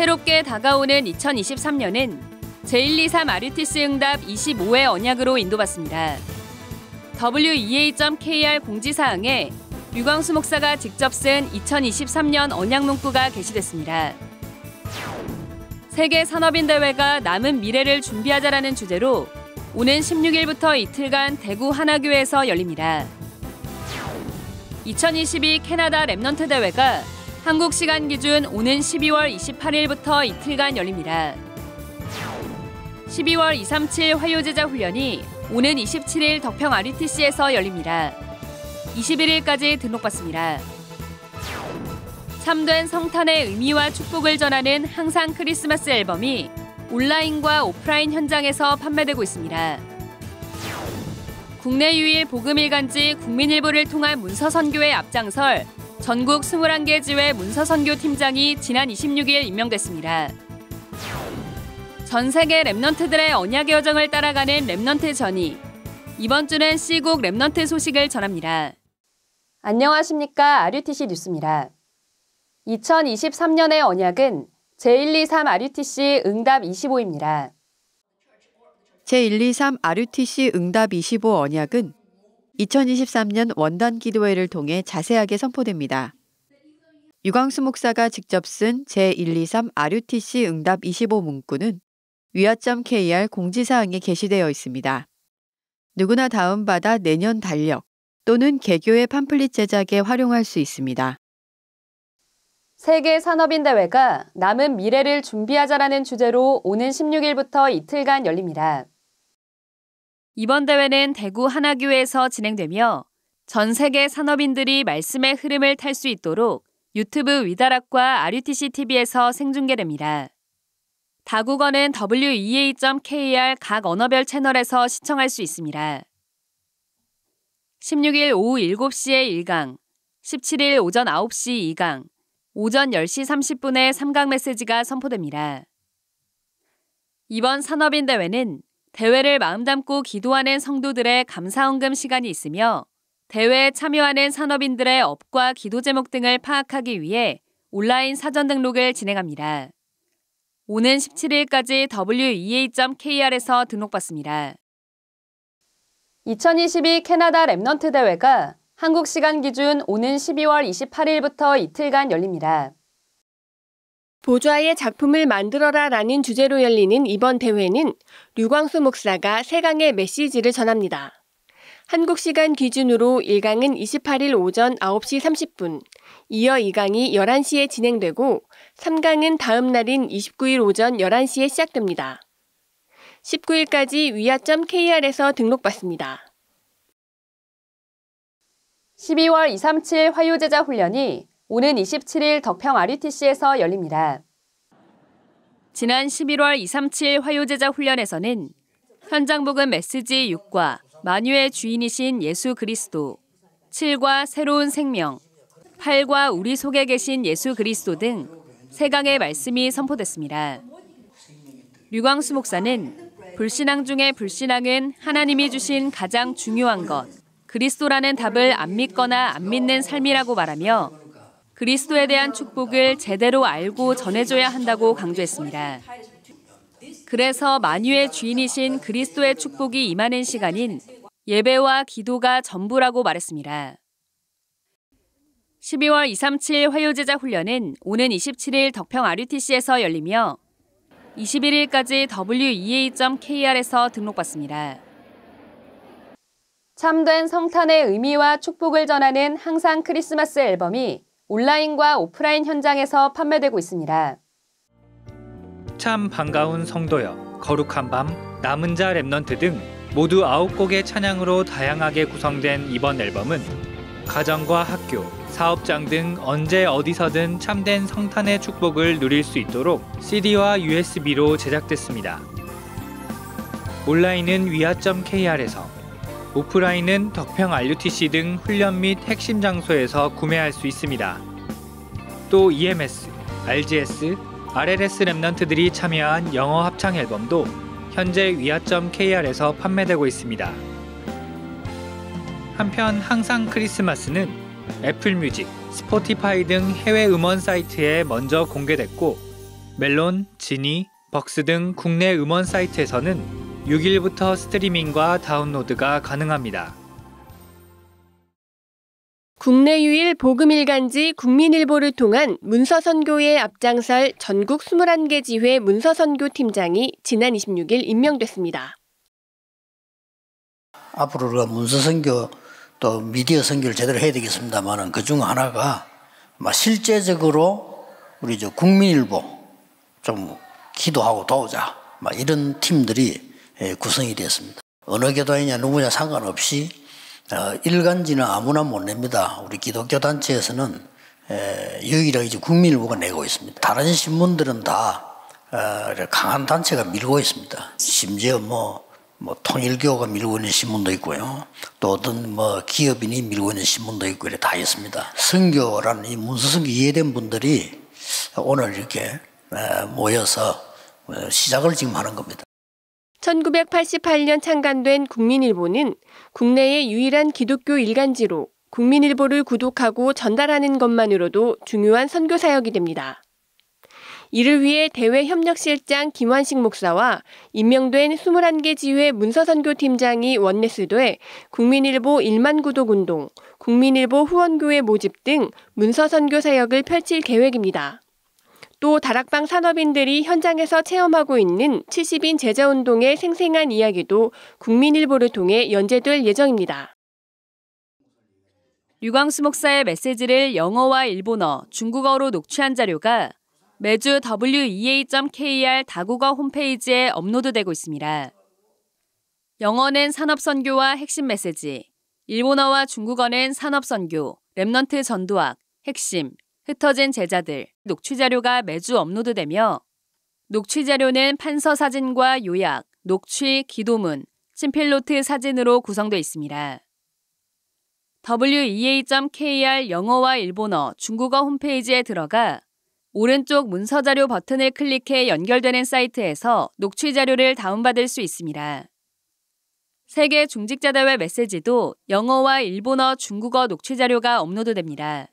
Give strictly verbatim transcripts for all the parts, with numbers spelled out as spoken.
새롭게 다가오는 이천이십삼 년은 제일이삼 알유티씨 응답 이십오 회 언약으로 인도받습니다. 더블유 이 에이 점 케이 알 공지사항에 류광수 목사가 직접 쓴 이천이십삼 년 언약 문구가 게시됐습니다. 세계 산업인 대회가 남은 미래를 준비하자라는 주제로 오는 십육 일부터 이틀간 대구 하나교회에서 열립니다. 이천이십이 캐나다 랩넌트 대회가 한국 시간 기준 오는 십이월 이십팔일부터 이틀간 열립니다. 십이월 이삼칠 화요제자 훈련이 오는 이십칠 일 덕평 알유티씨에서 열립니다. 이십일 일까지 등록받습니다. 참된 성탄의 의미와 축복을 전하는 항상 크리스마스 앨범이 온라인과 오프라인 현장에서 판매되고 있습니다. 국내 유일 복음일간지 국민일보를 통한 문서선교에 앞장설 전국 이십일 개 지회 문서선교 팀장이 지난 이십육 일 임명됐습니다. 전 세계 랩넌트들의 언약의 여정을 따라가는 랩넌트 전이 이번 주는 C국 랩넌트 소식을 전합니다. 안녕하십니까. 알유티씨 뉴스입니다. 이천이십삼 년의 언약은 제일이삼 알유티씨 응답 이십오입니다. 제일이삼 알유티씨 응답 이십오 언약은 이천이십삼 년 원단 기도회를 통해 자세하게 선포됩니다. 류광수 목사가 직접 쓴 제일이삼 알유티씨 응답 이십오 문구는 위아 점 케이 알 공지사항에 게시되어 있습니다. 누구나 다운받아 내년 달력 또는 개교의 팜플릿 제작에 활용할 수 있습니다. 세계 산업인 대회가 남은 미래를 준비하자라는 주제로 오는 십육 일부터 이틀간 열립니다. 이번 대회는 대구 하나교회에서 진행되며 전 세계 산업인들이 말씀의 흐름을 탈 수 있도록 유튜브 위다락과 알유티씨 티비에서 생중계됩니다. 다국어는 더블유 이 에이 점 케이 알 각 언어별 채널에서 시청할 수 있습니다. 십육 일 오후 일곱 시에 일 강, 십칠 일 오전 아홉 시 이 강, 오전 열 시 삼십 분에 삼 강 메시지가 선포됩니다. 이번 산업인 대회는 대회를 마음 담고 기도하는 성도들의 감사헌금 시간이 있으며 대회에 참여하는 산업인들의 업과 기도 제목 등을 파악하기 위해 온라인 사전 등록을 진행합니다. 오는 십칠 일까지 더블유 이 에이 점 케이 알에서 등록받습니다. 이천이십이 캐나다 랩넌트 대회가 한국 시간 기준 오는 십이월 이십팔일부터 이틀간 열립니다. 보좌의 작품을 만들어라라는 주제로 열리는 이번 대회는 류광수 목사가 세 강의 메시지를 전합니다. 한국 시간 기준으로 일 강은 이십팔 일 오전 아홉 시 삼십 분, 이어 이 강이 열한 시에 진행되고 삼 강은 다음 날인 이십구 일 오전 열한 시에 시작됩니다. 십구 일까지 위아 점 케이 알에서 등록받습니다. 십이월 이삼칠 화요제자 훈련이 오는 이십칠 일 덕평 알유티씨에서 열립니다. 지난 십일월 이삼칠 화요제자 훈련에서는 현장복음 메시지 육과 만유의 주인이신 예수 그리스도, 칠과 새로운 생명, 팔과 우리 속에 계신 예수 그리스도 등 세 강의 말씀이 선포됐습니다. 류광수 목사는 불신앙 중에 불신앙은 하나님이 주신 가장 중요한 것, 그리스도라는 답을 안 믿거나 안 믿는 삶이라고 말하며 그리스도에 대한 축복을 제대로 알고 전해줘야 한다고 강조했습니다. 그래서 만유의 주인이신 그리스도의 축복이 임하는 시간인 예배와 기도가 전부라고 말했습니다. 십이월 이삼칠 화요제자 훈련은 오는 이십칠 일 덕평 알유티씨에서 열리며 이십일 일까지 더블유 이 에이 점 케이 알에서 등록받습니다. 참된 성탄의 의미와 축복을 전하는 항상 크리스마스 앨범이 온라인과 오프라인 현장에서 판매되고 있습니다. 참 반가운 성도여, 거룩한 밤, 남은 자 랩넌트 등 모두 아홉 곡의 찬양으로 다양하게 구성된 이번 앨범은 가정과 학교, 사업장 등 언제 어디서든 참된 성탄의 축복을 누릴 수 있도록 씨디와 유에스비로 제작됐습니다. 온라인은 위아 점 케이 알에서, 오프라인은 덕평 알유티씨 등 훈련 및 핵심 장소에서 구매할 수 있습니다. 또 이 엠 에스, 알 지 에스, 알 엘 에스 랩넌트들이 참여한 영어 합창 앨범도 현재 위아 점 케이 알에서 판매되고 있습니다. 한편 항상 크리스마스는 애플 뮤직, 스포티파이 등 해외 음원 사이트에 먼저 공개됐고 멜론, 지니, 벅스 등 국내 음원 사이트에서는 육 일부터 스트리밍과 다운로드가 가능합니다. 국내 유일 복음일간지 국민일보를 통한 문서선교에 앞장설 전국 이십일 개 지회 문서선교팀장이 지난 이십육 일 임명됐습니다. 앞으로 우리가 문서선교 또 미디어 선교를 제대로 해야 되겠습니다만 그중 하나가 실제적으로 우리 저 국민일보 좀 기도하고 도우자 이런 팀들이 구성이 되었습니다. 어느 교단이냐 누구냐 상관없이 일간지는 아무나 못 냅니다. 우리 기독교 단체에서는 유일하게 이제 국민일보가 내고 있습니다. 다른 신문들은 다 강한 단체가 밀고 있습니다. 심지어 뭐, 뭐 통일교가 밀고 있는 신문도 있고요. 또 어떤 뭐 기업인이 밀고 있는 신문도 있고 이래 다 있습니다. 선교라는 이 문서선교 이해된 분들이 오늘 이렇게 모여서 시작을 지금 하는 겁니다. 천구백팔십팔 년 창간된 국민일보는 국내의 유일한 기독교 일간지로 국민일보를 구독하고 전달하는 것만으로도 중요한 선교 사역이 됩니다. 이를 위해 대외협력실장 김환식 목사와 임명된 이십일 개 지회 문서선교팀장이 원내스돼 국민일보 일만 구독운동, 국민일보 후원교회 모집 등 문서선교 사역을 펼칠 계획입니다. 또 다락방 산업인들이 현장에서 체험하고 있는 칠십 인 제자운동의 생생한 이야기도 국민일보를 통해 연재될 예정입니다. 류광수 목사의 메시지를 영어와 일본어, 중국어로 녹취한 자료가 매주 더블유 이 에이 점 케이 알 다국어 홈페이지에 업로드되고 있습니다. 영어는 산업선교와 핵심 메시지, 일본어와 중국어는 산업선교, 렘넌트 전도학, 핵심, 흩어진 제자들, 녹취 자료가 매주 업로드되며 녹취 자료는 판서 사진과 요약, 녹취, 기도문, 친필노트 사진으로 구성되어 있습니다. 더블유 이 에이 점 케이 알 영어와 일본어, 중국어 홈페이지에 들어가 오른쪽 문서 자료 버튼을 클릭해 연결되는 사이트에서 녹취 자료를 다운받을 수 있습니다. 세계 중직자대회 메시지도 영어와 일본어, 중국어 녹취 자료가 업로드됩니다.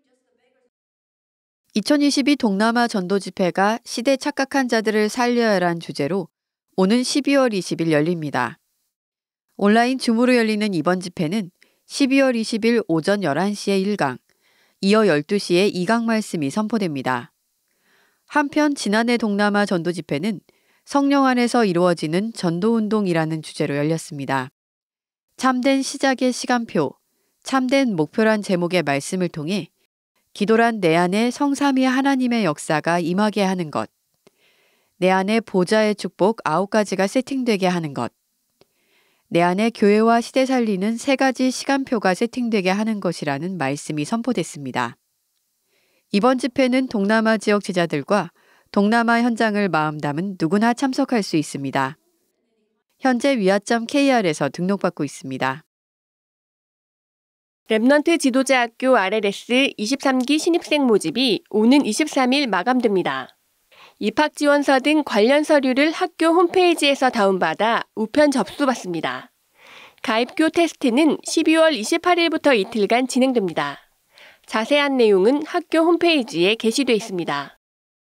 이천이십이 동남아 전도집회가 시대 착각한 자들을 살려야란 주제로 오는 십이월 이십일 열립니다. 온라인 줌으로 열리는 이번 집회는 십이월 이십일 오전 열한 시에 일 강, 이어 열두 시에 이 강 말씀이 선포됩니다. 한편 지난해 동남아 전도집회는 성령 안에서 이루어지는 전도운동이라는 주제로 열렸습니다. 참된 시작의 시간표, 참된 목표란 제목의 말씀을 통해 기도란 내 안에 성삼위 하나님의 역사가 임하게 하는 것, 내 안에 보좌의 축복 아홉 가지가 세팅되게 하는 것, 내 안에 교회와 시대 살리는 세 가지 시간표가 세팅되게 하는 것이라는 말씀이 선포됐습니다. 이번 집회는 동남아 지역 제자들과 동남아 현장을 마음 담은 누구나 참석할 수 있습니다. 현재 위아 점 케이 알에서 등록받고 있습니다. 렘넌트 지도자학교 알 엘 에스 이십삼 기 신입생 모집이 오는 이십삼 일 마감됩니다. 입학지원서 등 관련 서류를 학교 홈페이지에서 다운받아 우편 접수받습니다. 가입교 테스트는 십이월 이십팔 일부터 이틀간 진행됩니다. 자세한 내용은 학교 홈페이지에 게시돼 있습니다.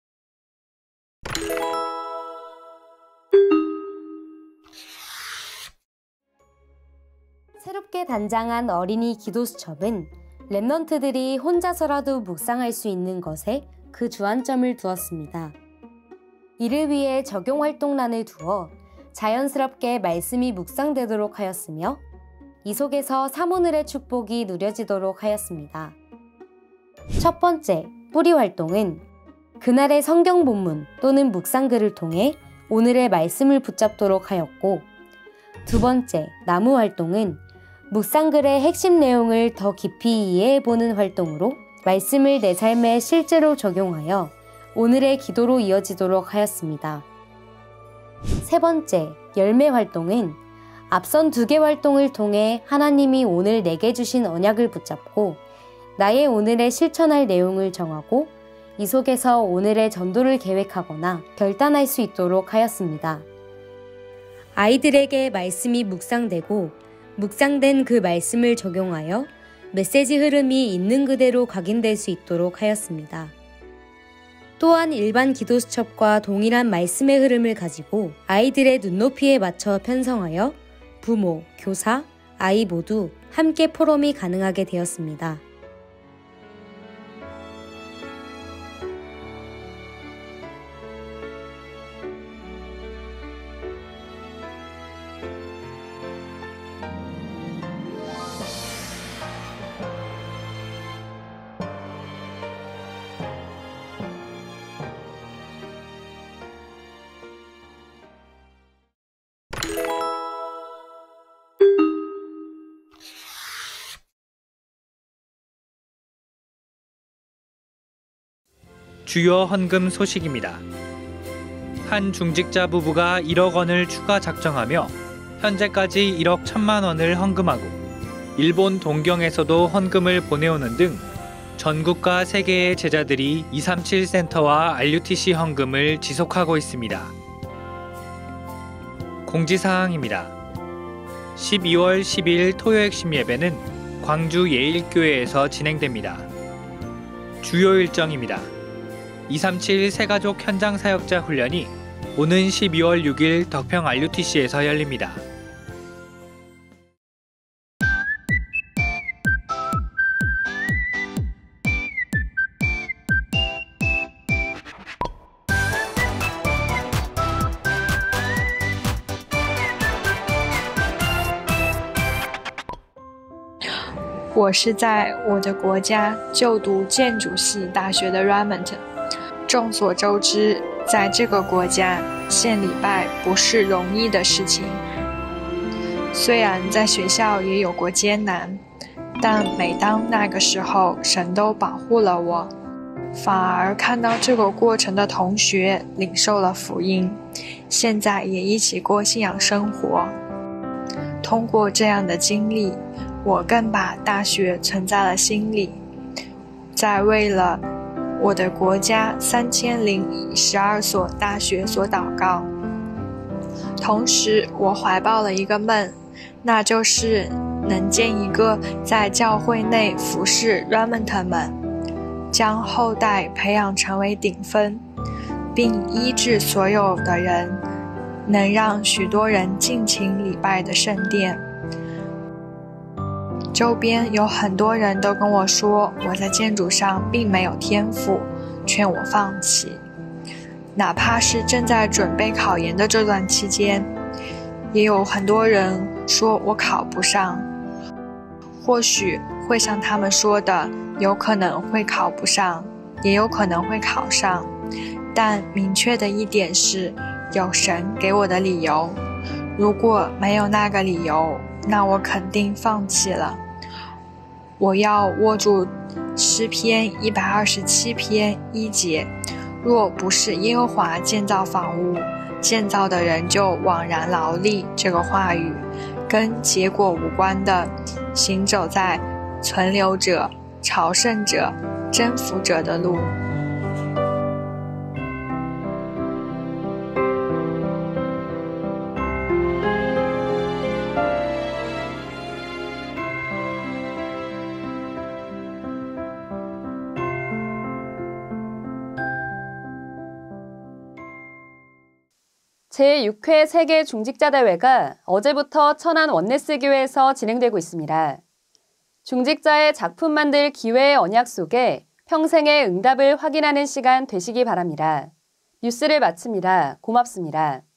새롭게 단장한 어린이 기도수첩은 렘넌트들이 혼자서라도 묵상할 수 있는 것에 그 주안점을 두었습니다. 이를 위해 적용활동란을 두어 자연스럽게 말씀이 묵상되도록 하였으며 이 속에서 사모늘의 축복이 누려지도록 하였습니다. 첫 번째, 뿌리 활동은 그날의 성경 본문 또는 묵상글을 통해 오늘의 말씀을 붙잡도록 하였고, 두 번째, 나무 활동은 묵상글의 핵심 내용을 더 깊이 이해해보는 활동으로 말씀을 내 삶에 실제로 적용하여 오늘의 기도로 이어지도록 하였습니다. 세 번째, 열매 활동은 앞선 두 개 활동을 통해 하나님이 오늘 내게 주신 언약을 붙잡고 나의 오늘에 실천할 내용을 정하고 이 속에서 오늘의 전도를 계획하거나 결단할 수 있도록 하였습니다. 아이들에게 말씀이 묵상되고 묵상된 그 말씀을 적용하여 메시지 흐름이 있는 그대로 각인될 수 있도록 하였습니다. 또한 일반 기도 수첩과 동일한 말씀의 흐름을 가지고 아이들의 눈높이에 맞춰 편성하여 부모, 교사, 아이 모두 함께 포럼이 가능하게 되었습니다. 주요 헌금 소식입니다. 한 중직자 부부가 일억 원을 추가 작정하며 현재까지 일억 천만 원을 헌금하고 일본 동경에서도 헌금을 보내오는 등 전국과 세계의 제자들이 이삼칠 센터와 알유티씨 헌금을 지속하고 있습니다. 공지사항입니다. 십이월 십일 토요 핵심 예배는 광주 예일교회에서 진행됩니다. 주요 일정입니다. 이삼칠 새가족 현장 사역자 훈련이 오는 십이월 육일 덕평 알유티씨에서 열립니다. 我是在我的国家就读建筑系大学的 Raymond。众所周知，在这个国家献礼拜不是容易的事情。虽然在学校也有过艰难，但每当那个时候，神都保护了我，反而看到这个过程的同学领受了福音，现在也一起过信仰生活。通过这样的经历，我更把大学存在了心里，在为了我的国家三千零十二所大学所祷告。同时我怀抱了一个梦，那就是能建一个在教会内服侍 Raymond 们，将后代培养成为顶分，并医治所有的人，能让许多人尽情礼拜的圣殿。周边有很多人都跟我说我在建筑上并没有天赋，劝我放弃。哪怕是正在准备考研的这段期间，也有很多人说我考不上。或许会像他们说的，有可能会考不上，也有可能会考上，但明确的一点是，有神给我的理由。如果没有那个理由，那我肯定放弃了。我要握住诗篇一百二十七篇一节，若不是耶和华建造房屋，建造的人就枉然劳力。这个话语跟结果无关的，行走在存留者、朝圣者、征服者的路。 제육 회 세계 중직자 대회가 어제부터 천안 원네스교회에서 진행되고 있습니다. 중직자의 작품 만들 기회의 언약 속에 평생의 응답을 확인하는 시간 되시기 바랍니다. 뉴스를 마칩니다. 고맙습니다.